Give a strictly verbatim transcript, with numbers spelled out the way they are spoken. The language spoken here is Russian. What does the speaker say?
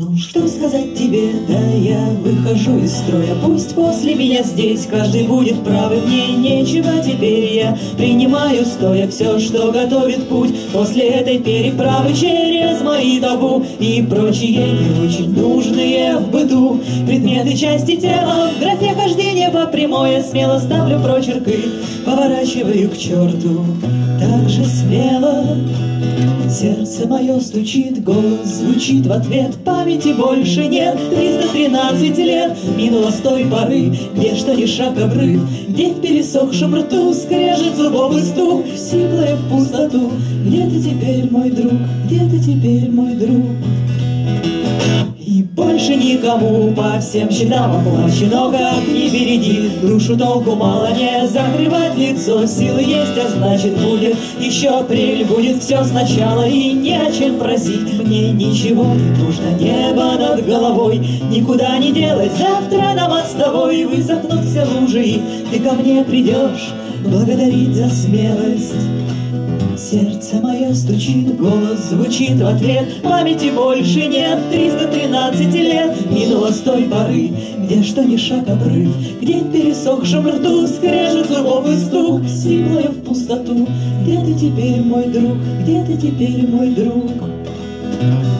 Ну что сказать тебе, да я выхожу из строя. Пусть после меня здесь каждый будет правый. Мне нечего теперь, я принимаю стоя все, что готовит путь после этой переправы через мои табу и прочие не очень нужные в быту предметы части тела. В графе хождения по прямой я смело ставлю прочерки, поворачиваю к черту так же смело. Сердце мое стучит, голос звучит в ответ. Памяти больше нет, триста тринадцать лет минуло с той поры, где что ни шаг обрыв, где в пересохшем рту скрежет зубов и стук, сиплая в пустоту. Где ты теперь, мой друг, где ты теперь, мой друг? И больше никому по всем счетам оплачено, как не береги душу, толку мало, не закрывать лицо, силы есть, а значит будет еще апрель, будет все сначала и не о чем просить. Мне ничего не нужно, небо над головой, никуда не делать, завтра на мостовой высохнут все лужи, и ты ко мне придешь благодарить за смелость. Сердце мое стучит, голос звучит в ответ. Памяти больше нет, триста тринадцать лет минуло с той поры, где что ни шаг обрыв, где в пересохшем рту скрежет зубов и стук, сиплая в пустоту. Где ты теперь, мой друг, где ты теперь, мой друг?